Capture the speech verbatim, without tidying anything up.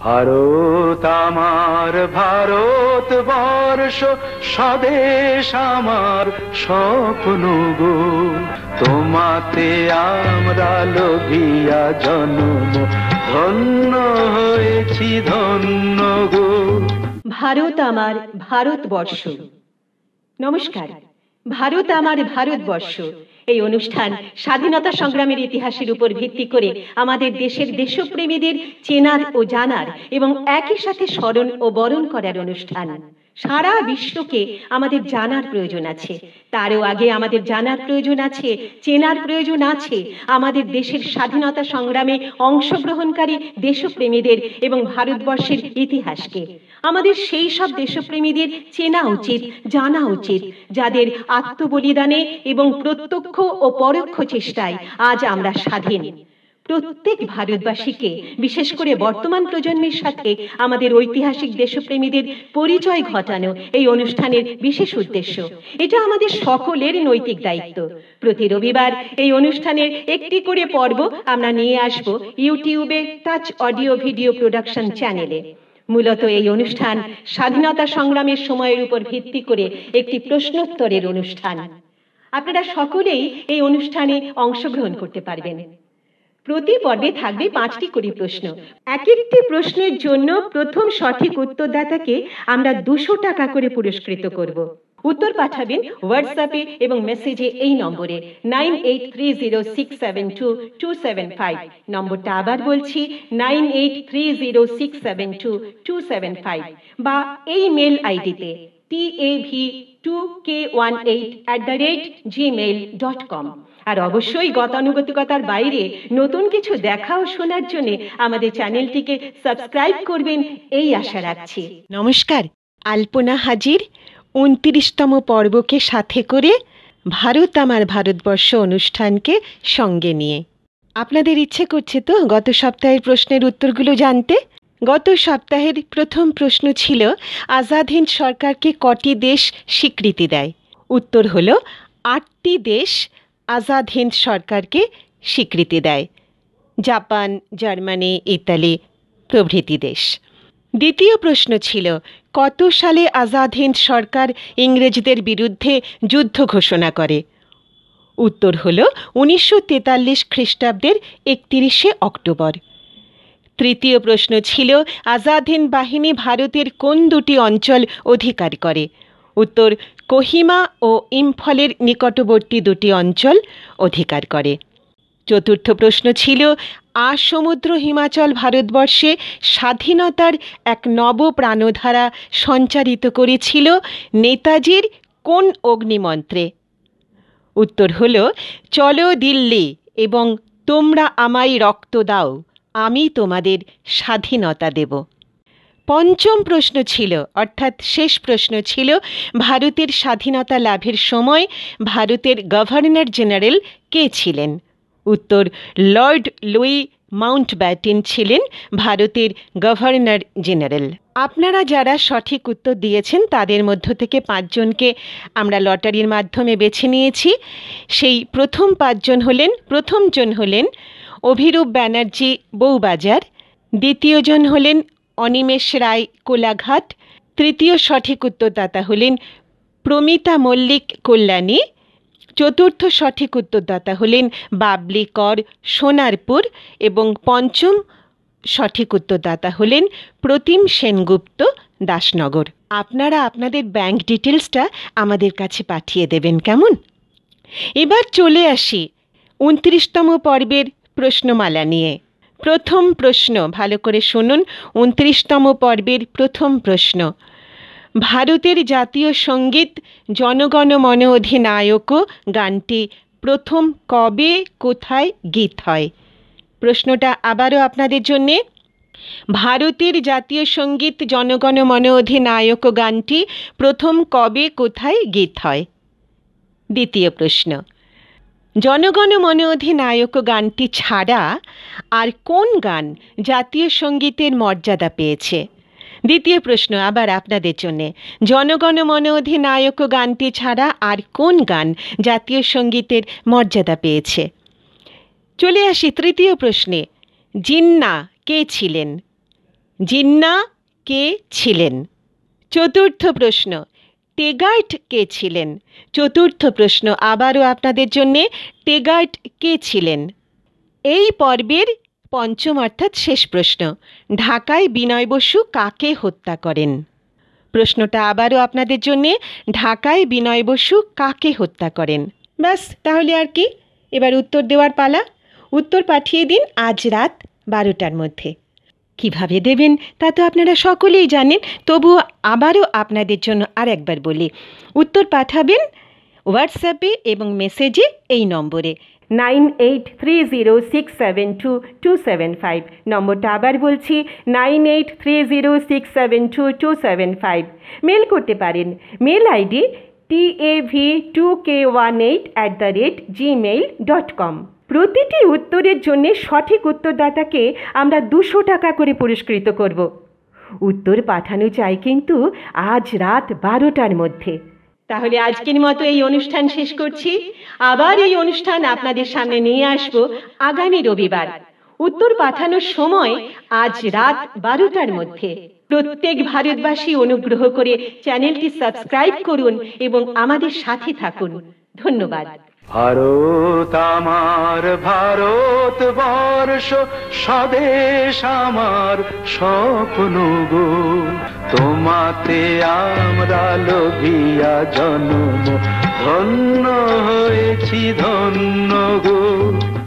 ভারত আমার ভারতবর্ষ, স্বদেশ আমার স্বপ্ন গো, তোমাতে আমরা লোভিয়া জন্ম, ধন্য হয়েছি ধন্য গো। ভারত আমার ভারতবর্ষ। নমস্কার। ভারত আমার ভারতবর্ষ এই অনুষ্ঠান স্বাধীনতা সংগ্রামের ইতিহাসের উপর ভিত্তি করে আমাদের দেশের দেশপ্রেমীদের চেনার ও জানার এবং একই সাথে স্মরণ ও বরণ করার অনুষ্ঠান। সারা বিশ্বকে আমাদের জানার প্রয়োজন আছে, তারও আগে আমাদের জানার প্রয়োজন আছে, চেনার প্রয়োজন আছে আমাদের দেশের স্বাধীনতা সংগ্রামে অংশগ্রহণকারী দেশপ্রেমীদের এবং ভারতবর্ষের ইতিহাসকে। আমাদের সেই সব দেশপ্রেমীদের চেনা উচিত, জানা উচিত, যাদের আত্মবলিদানে এবং প্রত্যক্ষ ও পরোক্ষ চেষ্টায় আজ আমরা স্বাধীন। প্রত্যেক ভারতবাসীকে, বিশেষ করে বর্তমান প্রজন্মের সাথে আমাদের ঐতিহাসিক দেশপ্রেমীদের পরিচয় ঘটানো এই অনুষ্ঠানের বিশেষ উদ্দেশ্য। এটা আমাদের সকলের নৈতিক দায়িত্ব। প্রতি রবিবার এই অনুষ্ঠানের একটি করে পর্ব আমরা নিয়ে আসব ইউটিউবে টাচ অডিও ভিডিও প্রোডাকশন চ্যানেলে। মূলত এই অনুষ্ঠান স্বাধীনতা সংগ্রামের সময়ের উপর ভিত্তি করে একটি প্রশ্নোত্তরের অনুষ্ঠান। আপনারা সকলেই এই অনুষ্ঠানে অংশগ্রহণ করতে পারবেন। প্রতি পর্বে থাকবে পাঁচটি করে প্রশ্ন। এক একটি প্রশ্নের জন্য প্রথম সঠিক উত্তরদাতাকে আমরা দুশো টাকা করে পুরস্কৃত করব। উত্তর পাঠাবেন হোয়াটসঅ্যাপে এবং মেসেজে এই নম্বরে nine eight three zero six seven two two seven five. নম্বরটা আবার বলছি, nine eight three zero six seven two two seven five, বা এই মেল আইডিতে T A V two K one eight at the rate Gmail dot com. আর অবশ্যই গতানুগতিকতার বাইরে নতুন কিছু দেখা ও শোনার জন্য আমাদের চ্যানেলটিকে সাবস্ক্রাইব করবেন এই আশা রাখছি। নমস্কার। আলপনা হাজির উনত্রিশতম পর্বকে সাথে করে ভারত আমার ভারতবর্ষ অনুষ্ঠানকে সঙ্গে নিয়ে। আপনাদের ইচ্ছে করছে তো গত সপ্তাহের প্রশ্নের উত্তরগুলো জানতে? গত সপ্তাহের প্রথম প্রশ্ন ছিল, আজাদ হিন্দ সরকারকে কটি দেশ স্বীকৃতি দেয়? উত্তর হল আটটি দেশ আজাদ হিন্দ সরকারকে স্বীকৃতি দেয়। জাপান, জার্মানি, ইতালি প্রভৃতি দেশ। দ্বিতীয় প্রশ্ন ছিল, কত সালে আজাদ হিন্দ সরকার ইংরেজদের বিরুদ্ধে যুদ্ধ ঘোষণা করে? উত্তর হল উনিশশো তেতাল্লিশ খ্রিস্টাব্দের একত্রিশে অক্টোবর। তৃতীয় প্রশ্ন ছিল, আজাদ হিন্দ বাহিনী ভারতের কোন দুটি অঞ্চল অধিকার করে? উত্তর কোহিমা ও ইম্ফলের নিকটবর্তী দুটি অঞ্চল অধিকার করে। চতুর্থ প্রশ্ন ছিল, আসমুদ্র হিমাচল ভারতবর্ষে স্বাধীনতার এক নব প্রাণধারা সঞ্চারিত করেছিল নেতাজির কোন অগ্নিমন্ত্রে? উত্তর হল চলো দিল্লি এবং তোমরা আমায় রক্ত দাও, আমি তোমাদের স্বাধীনতা দেব। পঞ্চম প্রশ্ন ছিল, অর্থাৎ শেষ প্রশ্ন ছিল, ভারতের স্বাধীনতা লাভের সময় ভারতের গভর্নর জেনারেল কে ছিলেন? উত্তর লর্ড লুই মাউন্টব্যাটেন ছিলেন ভারতের গভর্নর জেনারেল। আপনারা যারা সঠিক উত্তর দিয়েছেন তাদের মধ্য থেকে পাঁচজনকে আমরা লটারির মাধ্যমে বেছে নিয়েছি। সেই প্রথম পাঁচজন হলেন, প্রথমজন হলেন অভিরূপ ব্যানার্জি বউবাজার, দ্বিতীয়জন হলেন অনিমেষ রায় কোলাঘাট, তৃতীয় সঠিক উত্তরদাতা হলেন প্রমিতা মল্লিক কল্যাণী, চতুর্থ সঠিক উত্তরদাতা হলেন বাবলি কর সোনারপুর এবং পঞ্চম সঠিক উত্তরদাতা হলেন প্রতিম সেনগুপ্ত দাসনগর। আপনারা আপনাদের ব্যাংক ডিটেলসটা আমাদের কাছে পাঠিয়ে দেবেন, কেমন? এবার চলে আসি উনত্রিশতম পর্বের প্রশ্নমালা নিয়ে। প্রথম প্রশ্ন, ভালো করে শুনুন। উনত্রিশতম পর্বের প্রথম প্রশ্ন, ভারতের জাতীয় সঙ্গীত জনগণ মন অধিনায়ক গানটি প্রথম কবে কোথায় গীত হয়? প্রশ্নটা আবারও আপনাদের জন্যে। ভারতের জাতীয় সঙ্গীত জনগণ মন অধিনায়ক গানটি প্রথম কবে কোথায় গীত হয়? দ্বিতীয় প্রশ্ন, জনগণ মন অধিনায়ক গানটি ছাড়া আর কোন গান জাতীয় সঙ্গীতের মর্যাদা পেয়েছে? দ্বিতীয় প্রশ্ন আবার আপনাদের জন্যে, জনগণ মন অধিনায়ক গানটি ছাড়া আর কোন গান জাতীয় সঙ্গীতের মর্যাদা পেয়েছে? চলে আসি তৃতীয় প্রশ্নে, জিন্না কে ছিলেন? জিন্না কে ছিলেন? চতুর্থ প্রশ্ন, টেগার্ট কে ছিলেন? চতুর্থ প্রশ্ন আবারও আপনাদের জন্যে, টেগার্ট কে ছিলেন? এই পর্বের পঞ্চম অর্থাৎ শেষ প্রশ্ন, ঢাকায় বিনয় বসু কাকে হত্যা করেন? প্রশ্নটা আবারও আপনাদের জন্যে, ঢাকায় বিনয় বসু কাকে হত্যা করেন? ব্যাস, তাহলে আর কি, এবার উত্তর দেওয়ার পালা। উত্তর পাঠিয়ে দিন আজ রাত বারোটার মধ্যে। কিভাবে দেবেন তা তো আপনারা সকলেই জানেন, তবুও আবারও আপনাদের জন্য আর একবার বলি, উত্তর পাঠাবেন হোয়াটসঅ্যাপে এবং মেসেজে এই নম্বরে nine eight three zero six seven two two seven five. নম্বরটা আবার বলছি, nine eight three zero six seven two two seven five. Mail করতে পারেন, mail ID T A V two K one eight at the rate Gmail dot com. প্রতিটি উত্তরের জন্যে সঠিক উত্তরদাতাকে আমরা দুশো টাকা করে পুরস্কৃত করব। উত্তর পাঠানো চাই কিন্তু আজ রাত বারোটার মধ্যে। তাহলে আজকের মতো এই অনুষ্ঠান শেষ করছি। আবার এই অনুষ্ঠান আপনাদের সামনে নিয়ে আসব আগামী রবিবার। উত্তর পাঠানোর সময় আজ রাত বারোটার মধ্যে। প্রত্যেক ভারতবাসী অনুগ্রহ করে চ্যানেলটি সাবস্ক্রাইব করুন এবং আমাদের সাথে থাকুন। ধন্যবাদ। ভারত আমার ভারত বর্ষ, স্বদেশ আমার স্বপ্ন গো, তোমাতে আমরা লোভিয়া জন্ম, ধন্য হয়েছি ধন্য গো।